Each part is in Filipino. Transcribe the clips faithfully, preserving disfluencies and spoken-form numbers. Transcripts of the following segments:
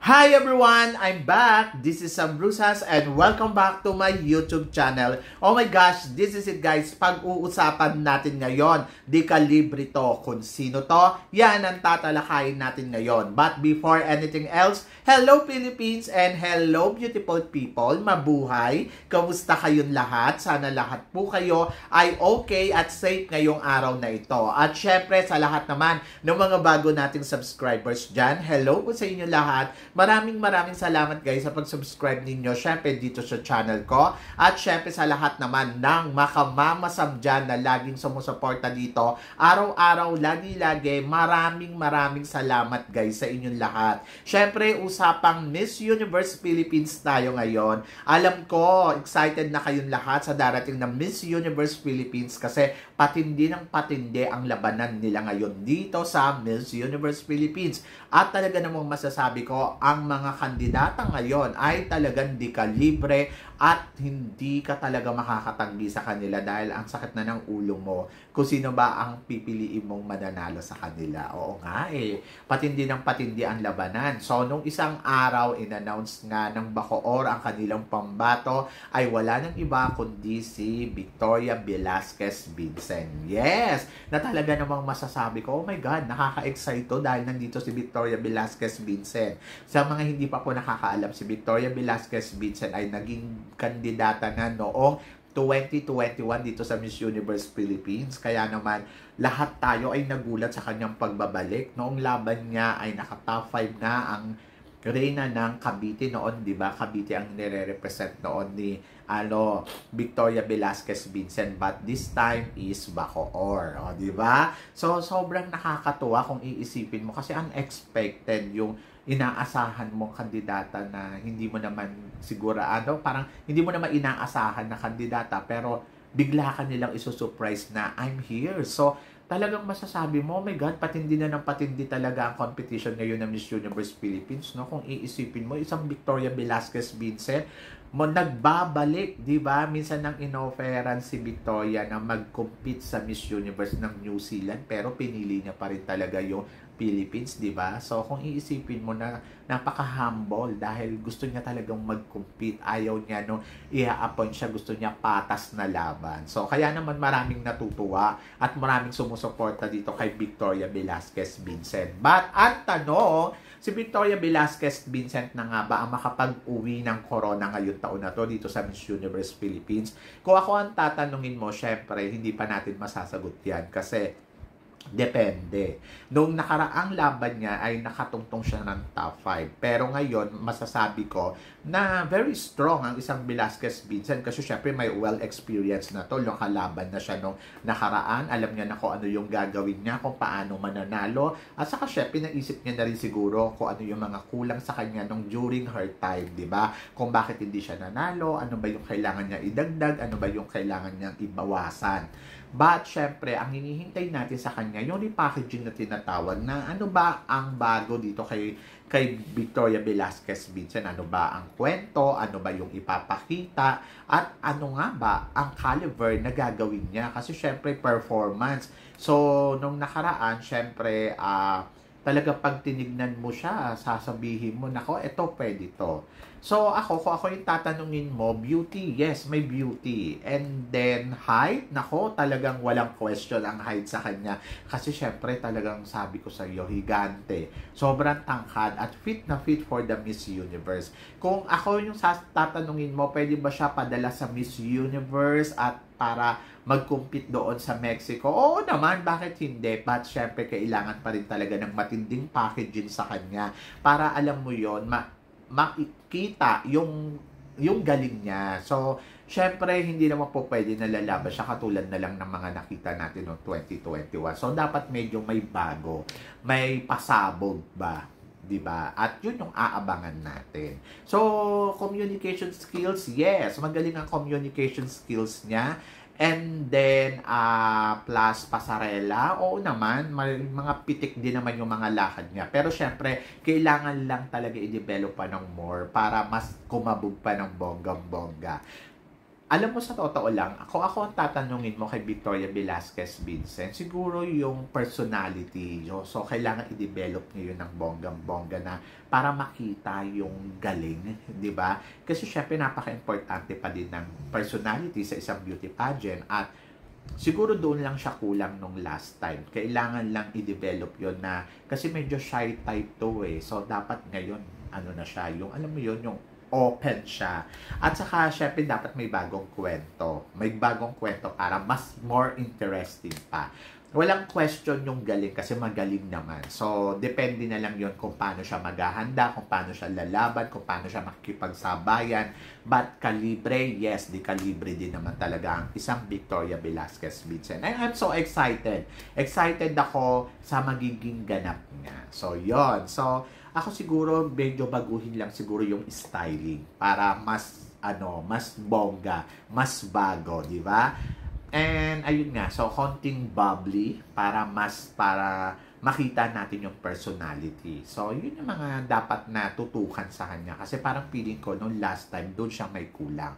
Hi everyone! I'm back! This is Sam Brusas and welcome back to my YouTube channel. Oh my gosh, this is it guys. Pag-uusapan natin ngayon, di ka libre to. Kung sino to, yan ang tatalakayin natin ngayon. But before anything else, hello Philippines and hello beautiful people. Mabuhay! Kamusta kayong lahat? Sana lahat po kayo ay okay at safe ngayong araw na ito. At syempre sa lahat naman ng mga bago nating subscribers dyan, hello po sa inyo lahat. Maraming maraming salamat guys sa pag-subscribe ninyo syempre dito sa channel ko. At syempre sa lahat naman ng makamamasam dyan na laging sumusuporta dito. Araw-araw, lagi-lagi, maraming maraming salamat guys sa inyong lahat. Syempre, usapang Miss Universe Philippines tayo ngayon. Alam ko, excited na kayong lahat sa darating na Miss Universe Philippines kasi patindi ng patindi ang labanan nila ngayon dito sa Miss Universe Philippines. At talaga namang masasabi ko, ang mga kandidata ngayon ay talagang di ka libre at hindi ka talaga makakatanggi sa kanila dahil ang sakit na ng ulo mo kung sino ba ang pipiliin mong mananalo sa kanila. Oo nga eh, patindi ng patindi ang labanan. So, nung isang araw, in-announce nga ng Bacoor ang kanilang pambato ay wala nang iba kundi si Victoria Velasquez Vincent. Yes! Na talaga namang masasabi ko, oh my God, nakaka-excite to dahil nandito si Victoria Velasquez Vincent. Sa mga hindi pa po nakakaalam, si Victoria Velasquez Vincent ay naging kandidata nga noong twenty twenty-one dito sa Miss Universe Philippines. Kaya naman, lahat tayo ay nagulat sa kanyang pagbabalik. Noong laban niya ay naka-top five na ang Reyna ng Cavite noon, di ba? Cavite ang nire-represent noon ni ano, Victoria Velasquez Vincent, but this time is Bacoor, o di ba? So sobrang nakakatuwa kung iisipin mo kasi unexpected yung inaasahan mong kandidata na hindi mo naman sigurado, parang hindi mo naman inaasahan na kandidata pero bigla ka nilang isusurprise na I'm here. So talagang masasabi mo, oh my God, patindi na ng patindi talaga ang competition ngayon ng Miss Universe Philippines, no? Kung iisipin mo, isang Victoria Velasquez Vincent, mo nagbabalik, di ba? Minsan nang inofferan si Victoria na mag-compete sa Miss Universe ng New Zealand, pero pinili niya pa rin talaga yung Philippines, di ba? So, kung iisipin mo na napaka-humble dahil gusto niya talagang mag-compete. Ayaw niya, no, i-appoint siya, gusto niya patas na laban. So, kaya naman maraming natutuwa at maraming sumusuporta dito kay Victoria Velasquez Vincent. But, ang tanong, si Victoria Velasquez Vincent na nga ba ang makapag-uwi ng corona ngayon taon na to dito sa Miss Universe Philippines? Kung ako ang tatanungin mo, syempre, hindi pa natin masasagot yan kasi depende. Nung nakaraang laban niya ay nakatungtong siya ng top five. Pero ngayon, masasabi ko na very strong ang isang Velasquez Vincent kasi syempre may well experience na to. Nakalaban na siya nung nakaraan. Alam niya na kung ano yung gagawin niya, kung paano mananalo. At saka syempre, naisip niya na rin siguro kung ano yung mga kulang sa kanya nung during her time, di ba? Kung bakit hindi siya nanalo, ano ba yung kailangan niya idagdag, ano ba yung kailangan niyang ibawasan. But, syempre, ang hinihintay natin sa kanya, yung repackaging na tinatawag na ano ba ang bago dito kay, kay Victoria Velasquez Vincent? Ano ba ang kwento? Ano ba yung ipapakita? At ano nga ba ang caliber na gagawin niya? Kasi, syempre, performance. So, nung nakaraan, syempre, ah, uh, talaga pag tinignan mo siya, sasabihin mo, nako, eto pwede to. So, ako, kung ako yung tatanungin mo, beauty, yes, may beauty. And then, height, nako, talagang walang question ang height sa kanya. Kasi, syempre, talagang sabi ko sa iyo, higante. Sobrang tangkad at fit na fit for the Miss Universe. Kung ako yung tatanungin mo, pwede ba siya padala sa Miss Universe at para mag-compete doon sa Mexico? Oo naman, bakit hindi? But syempre, kailangan pa rin talaga ng matinding packaging sa kanya para alam mo yon ma makikita yung yung galing niya. So, syempre, hindi naman po pwede na lalaban siya katulad na lang ng mga nakita natin noong twenty twenty-one. So, dapat medyo may bago, may pasabog ba? Diba? At yun yung aabangan natin. So, communication skills, yes. Magaling ang communication skills niya. And then, uh, plus pasarela, oo naman, may mga pitik din naman yung mga lakad niya. Pero syempre, kailangan lang talaga i-develop pa ng more para mas kumabog pa ng bonggang-bongga. alam mo sa totoo lang, ako ako ang tatanungin mo kay Victoria Velasquez Vincent, siguro yung personality. Yo. So, kailangan i-develop niyo yun ng bonggang-bongga na para makita yung galing, di ba? Kasi syempre, napaka-importante pa din ng personality sa isang beauty pageant at siguro doon lang siya kulang nung last time. Kailangan lang i-develop yun na, kasi medyo shy type to eh. So, dapat ngayon, ano na siya, yung alam mo yun, yung open siya. At saka, syempre, dapat may bagong kwento. May bagong kwento para mas more interesting pa. Walang question yung galing kasi magaling naman. So, depende na lang yun kung paano siya maghahanda, kung paano siya lalaban, kung paano siya makikipagsabayan. But kalibre, yes, di kalibre din naman talaga ang isang Victoria Velasquez Vincent. And I'm so excited. Excited ako sa magiging ganap niya. So, yon. So, ako siguro medyo baguhin lang siguro yung styling para mas ano, mas bongga, mas bago, di ba? And ayun nga, so konting bubbly para mas para makita natin yung personality. So yun yung mga dapat na tutukan sa kanya kasi parang feeling ko nung last time doon siya may kulang.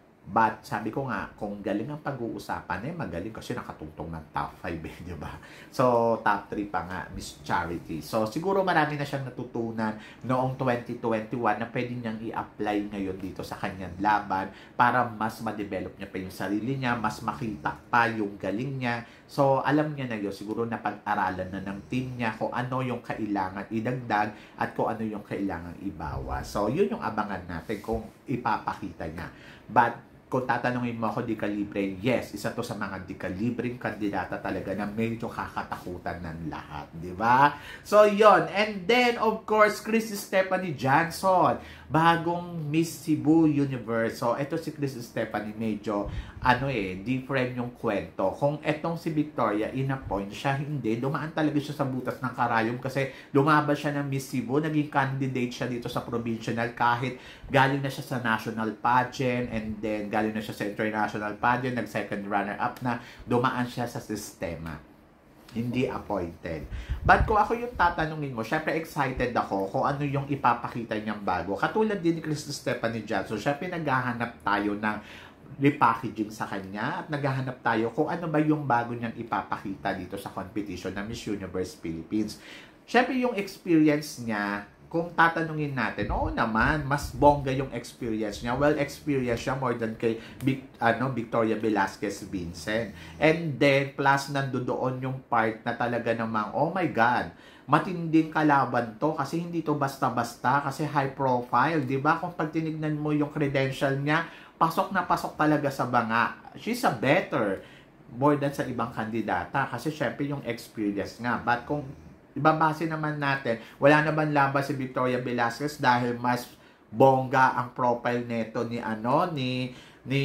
But sabi ko nga, kung galing ang pag-uusapan, eh magaling kasi nakatungtong ng top five eh, di ba? So, top three pa nga, Miss Charity. So, siguro marami na siyang natutunan noong twenty twenty-one na pwede niyang i-apply ngayon dito sa kanyang laban para mas ma-develop niya pa yung sarili niya, mas makita pa yung galing niya. So, alam niya na yun, siguro napag-aralan na ng team niya kung ano yung kailangan idagdag at kung ano yung kailangan ibawas. So, yun yung abangan natin kung ipapakita niya. But, kung tatanungin mo ako di kalibre, yes, isa to sa mga di kalibreng kandidata talaga na medyo kakatakutan ng lahat, di ba? So, yon. And then, of course, Chris Stephanie Johnson, bagong Miss Cebu Universe. So, ito si Chris Stephanie, medyo, ano eh, different yung kwento. Kung etong si Victoria, in-appoint siya, hindi. Dumaan talaga siya sa butas ng karayom kasi lumaban siya ng Miss Cebu, naging candidate siya dito sa provincial kahit galing na siya sa national pageant and then galing na siya sa international pageant, nag-second runner-up na, dumaan siya sa sistema. Hindi appointed. But kung ako yung tatanungin mo, syempre excited ako kung ano yung ipapakita niyang bago. Katulad din ni Chris Stephanie Johnson, syempre naghahanap tayo ng repackaging sa kanya at naghahanap tayo kung ano ba yung bago niyang ipapakita dito sa competition ng Miss Universe Philippines. Syempre yung experience niya, kung tatanungin natin, oo naman, mas bongga yung experience niya. Well, experience siya more than kay Vic, ano, Victoria Velasquez Vincent. And then, plus nandoon yung part na talaga namang, oh my God, matinding kalaban to kasi hindi to basta-basta kasi high profile, di ba? Kung pag tinignan mo yung credential niya, pasok na pasok talaga sa banga. She's a better more than sa ibang kandidata kasi syempre yung experience nga. But kung ibabase naman natin, wala naman laban si Victoria Velasquez dahil mas bongga ang profile neto ni ano ni ni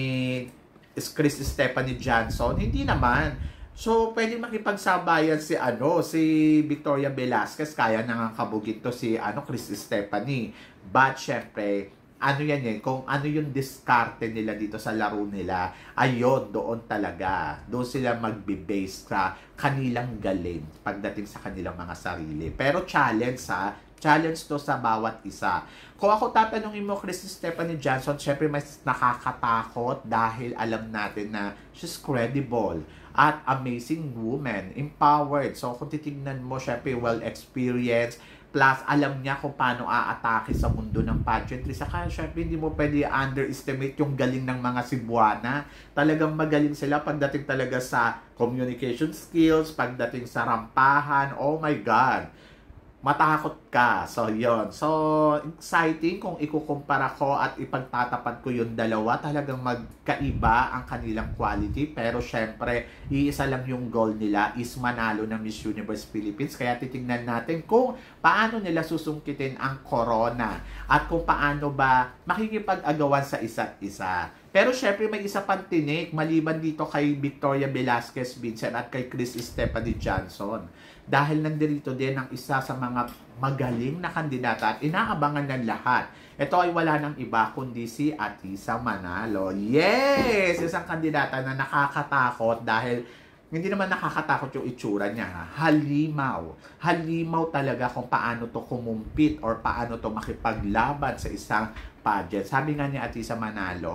Chris Stephanie Johnson. Hindi naman. So, pwede makipagsabayan si ano si Victoria Velasquez, kaya nang kabugit to si ano Chris Stephanie. But syempre, ano yan yan, kung ano yung diskarte nila dito sa laro nila, ayun, doon talaga. Doon sila magbe-base sa kanilang galing pagdating sa kanilang mga sarili. Pero challenge ha, challenge to sa bawat isa. Kung ako tatanungin mo, Chris Stephanie Johnson, syempre mas nakakatakot dahil alam natin na she's credible at amazing woman, empowered. So kung titignan mo, syempre well-experienced, plus, alam niya kung paano aatake sa mundo ng pageantry. Saka, syempre, hindi mo pwede underestimate yung galing ng mga Cebuana. Talagang magaling sila pagdating talaga sa communication skills, pagdating sa rampahan. Oh my God! Matakot ka. So, yon. So, exciting kung ikukumpara ko at ipagtatapat ko yung dalawa. Talagang magkaiba ang kanilang quality. Pero, syempre, iisa lang yung goal nila is manalo ng Miss Universe Philippines. Kaya titingnan natin kung paano nila susungkitin ang corona at kung paano ba makikipag-agawan sa isa't isa. Pero syempre may isa pang tinik maliban dito kay Victoria Velasquez Vincent at kay Chris Stephanie Johnson. Dahil nandito din ang isa sa mga magaling na kandidata at inaabangan ng lahat. Ito ay wala nang iba kundi si Atisa Manalo. Yes! Isang kandidata na nakakatakot dahil hindi naman nakakatakot yung itsura niya. Ha? Halimaw. Halimaw talaga kung paano to kumumpit or paano to makipaglaban sa isang pageant. Sabi nga ni Atisa Manalo,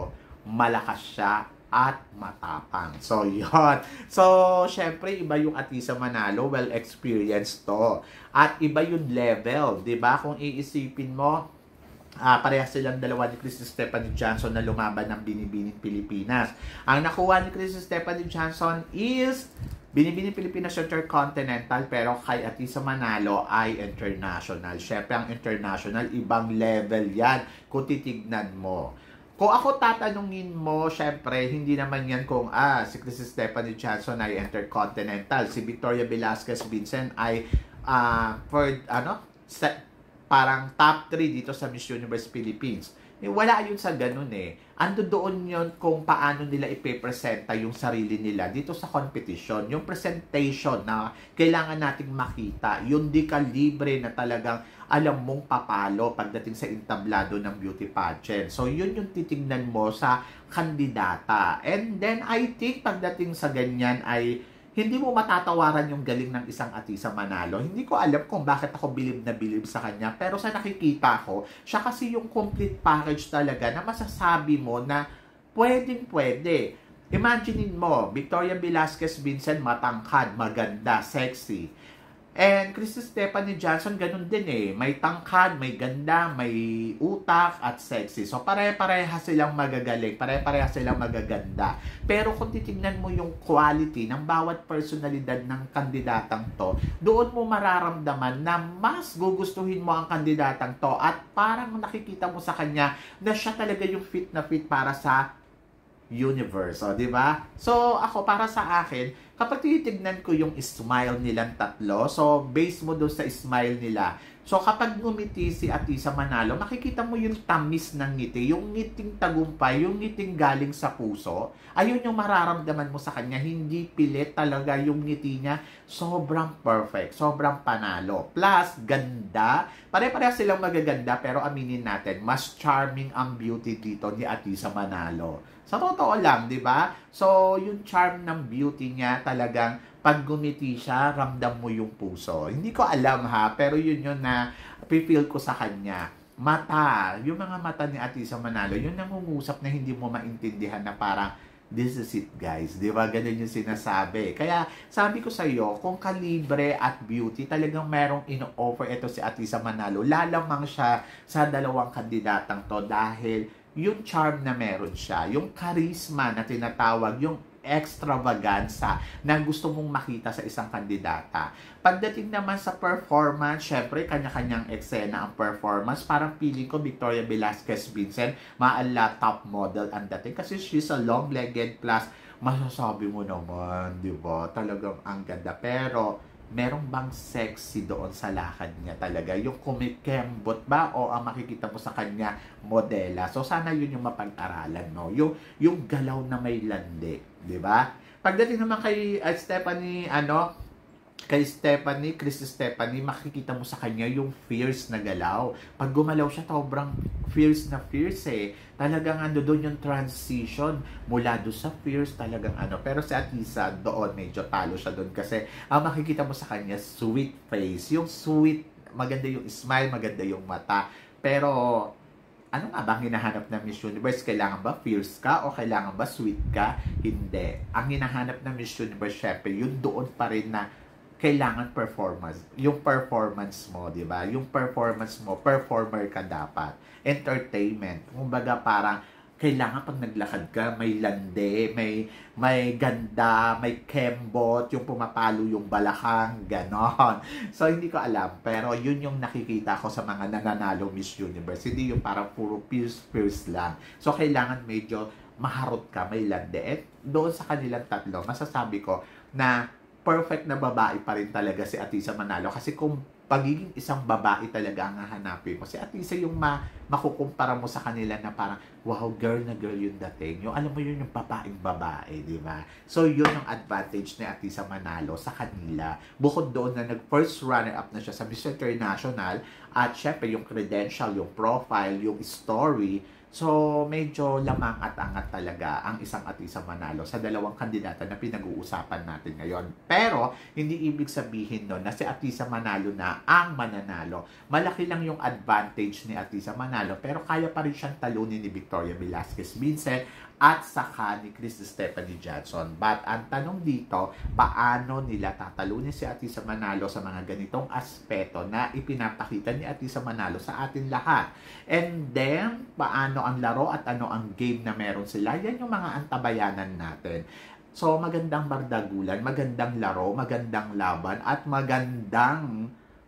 malakas siya at matapang. So, yon. So, syempre, iba yung Atisa Manalo, well-experienced to. At iba yung level, di ba? Kung iisipin mo, uh, parehas silang dalawa ni Christy Stephanie Johnson na lumaban ng Binibining Pilipinas. Ang nakuha ni Christy Stephanie Johnson is Binibining Pilipinas Intercontinental, pero kay Atisa Manalo ay international. Syempre, ang international, ibang level yan kung titignan mo. Kung ako tatanungin mo, syempre, hindi naman yan kung, ah, si Christy Stephanie Johnson ay intercontinental, si Victoria Velasquez Vincent ay, ah, uh, for, ano, set, parang top three dito sa Miss Universe Philippines. Eh, wala yun sa ganun eh. Ando doon yun kung paano nila ipepresenta yung sarili nila dito sa competition. Yung presentation na kailangan nating makita. Yung di kalibre na talagang alam mong papalo pagdating sa entablado ng beauty pageant. So, yun yung titignan mo sa kandidata. And then, I think pagdating sa ganyan ay hindi mo matatawaran yung galing ng isang Atisa Manalo. Hindi ko alam kung bakit ako bilib na bilib sa kanya. Pero sa nakikita ko, siya kasi yung complete package talaga na masasabi mo na pwedeng pwede. Imaginein mo, Victoria Velasquez Vincent, matangkad, maganda, sexy. And Christy Stephanie Johnson, ganun din eh. May tangkad, may ganda, may utak, at sexy. So, pare-pareha silang magagaling. Pare-pareha silang magaganda. Pero kung titignan mo yung quality ng bawat personalidad ng kandidatang to, doon mo mararamdaman na mas gugustuhin mo ang kandidatang to at parang nakikita mo sa kanya na siya talaga yung fit na fit para sa universe. O, di ba? So, ako, para sa akin, kapag titignan ko yung smile nilang tatlo, so, base mo doon sa smile nila. So, kapag ngumiti si Atisa Manalo, makikita mo yung tamis ng ngiti, yung ngiting tagumpay, yung ngiting galing sa puso. Ayun yung mararamdaman mo sa kanya. Hindi pilit talaga yung ngiti niya. Sobrang perfect. Sobrang panalo. Plus, ganda. Pare-pareha silang magaganda, pero aminin natin, mas charming ang beauty dito ni Atisa Manalo. Sa totoo lang, di ba? So, yung charm ng beauty niya talagang pag gumiti siya, ramdam mo yung puso. Hindi ko alam ha, pero yun yun na feel ko sa kanya. Mata, yung mga mata ni Atisa Manalo, yun nangungusap na hindi mo maintindihan na parang, this is it guys. Di ba? Ganun yung sinasabi. Kaya sabi ko sa iyo, kung kalibre at beauty, talagang merong ino-offer ito si Atisa Manalo. Lalamang siya sa dalawang kandidatang to dahil yung charm na meron siya, yung charisma na tinatawag, yung extravaganza na gusto mong makita sa isang kandidata. Pagdating naman sa performance, syempre, kanya-kanyang eksena ang performance. Parang feeling ko, Victoria Velasquez Vincent, maala top model ang dating kasi she's a long-legged plus, masasabi mo naman, di ba? Talagang ang ganda. Pero, merong bang sexy doon sa lakad niya talaga? Yung kumikembot ba o ang makikita mo sa kanya modela? So, sana yun yung mapag-aralan, no? Yung, yung galaw na may landi, di ba? Pagdating naman kay uh, Stephanie, ano, kay Stephanie, Christy Stephanie, makikita mo sa kanya yung fierce na galaw. Pag gumalaw siya, sobrang fierce na fierce eh. Talagang ano doon yung transition mula doon sa fierce, talagang ano. Pero si Atisa doon, medyo talo siya doon kasi ang makikita mo sa kanya, sweet face. Yung sweet, maganda yung smile, maganda yung mata. Pero, ano nga ba ang hinahanap ng Miss Universe? Kailangan ba fierce ka o kailangan ba sweet ka? Hindi. Ang hinahanap ng Miss Universe, syempre, yun doon pa rin na kailangan performance. Yung performance mo, di ba? Yung performance mo, performer ka dapat. Entertainment. Kumbaga parang kailangan pag naglakad ka, may lande, may may ganda, may kembot, yung pumapalo yung balakang, ganon. So, hindi ko alam. Pero yun yung nakikita ko sa mga nananalo Miss Universe. Hindi yung parang puro pierce-pierce lang. So, kailangan medyo maharot ka, may lande. At doon sa kanilang tatlo, masasabi ko na perfect na babae pa rin talaga si Atisa Manalo. Kasi kung pagiging isang babae talaga ang hahanapin mo, si Atisa yung ma makukumpara mo sa kanila na parang, wow, girl na girl yung dating. Yung alam mo yun, yung babaeng babae, di ba? So, yun ang advantage ni Atisa Manalo sa kanila. Bukod doon na nag-first runner-up na siya sa Miss International at syempre yung credential, yung profile, yung story. So, medyo lamang at angat talaga ang isang Atisa Manalo sa dalawang kandidata na pinag-uusapan natin ngayon. Pero, hindi ibig sabihin no, na si Atisa Manalo na ang mananalo. Malaki lang yung advantage ni Atisa Manalo, pero kaya pa rin siyang talunin ni Victoria Velasquez Vincent at saka ni Chris Stephanie Johnson. But ang tanong dito, paano nila tatalunin si Atisa Manalo sa mga ganitong aspeto na ipinapakita ni Atisa Manalo sa atin lahat? And then, paano ang laro at ano ang game na meron sila? Yan yung mga antabayanan natin. So, magandang bardagulan, magandang laro, magandang laban, at magandang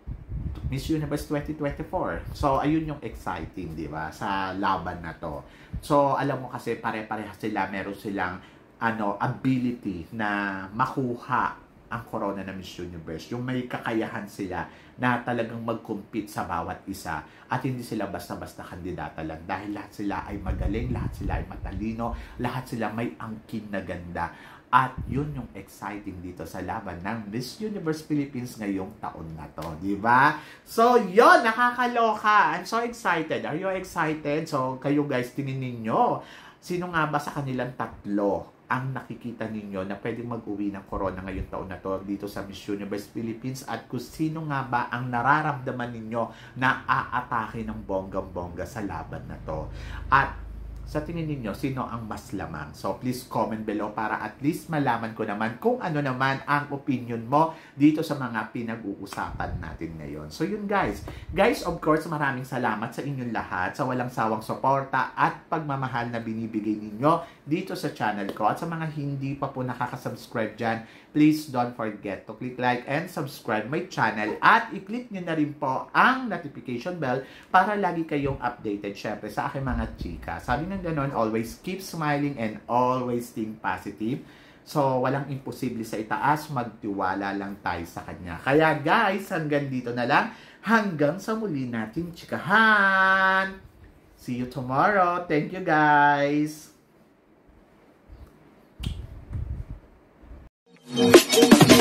Miss Universe twenty twenty-four. So, ayun yung exciting, di ba? Sa laban na to. So, alam mo kasi pare-pareha sila, meron silang ano, ability na makuha ang corona ng Miss Universe. Yung may kakayahan sila na talagang mag-compete sa bawat isa at hindi sila basta-basta kandidata lang dahil lahat sila ay magaling, lahat sila ay matalino, lahat sila may angkin na ganda. At yun yung exciting dito sa laban ng Miss Universe Philippines ngayong taon na to, di ba? So, yun, nakakaloka. I'm so excited. Are you excited? So, kayo guys, tingin ninyo, sino nga ba sa kanilang tatlo ang nakikita ninyo na pwedeng mag-uwi ng corona ngayong taon na to dito sa Miss Universe Philippines, at kung sino nga ba ang nararamdaman ninyo na aatake ng bonggang-bongga sa laban na to? At sa tingin ninyo, sino ang mas lamang? So, please comment below para at least malaman ko naman kung ano naman ang opinion mo dito sa mga pinag-uusapan natin ngayon. So, yun guys. Guys, of course, maraming salamat sa inyong lahat sa walang sawang suporta at pagmamahal na binibigay ninyo dito sa channel ko. At sa mga hindi pa po nakaka-subscribe dyan, please don't forget to click like and subscribe my channel at i-click nyo na rin po ang notification bell para lagi kayong updated syempre sa aking mga chika. Sabi ng ganon, always keep smiling and always think positive. So, walang imposible sa itaas, magtiwala lang tayo sa kanya. Kaya guys, hanggang dito na lang. Hanggang sa muli nating chikahan. See you tomorrow. Thank you guys.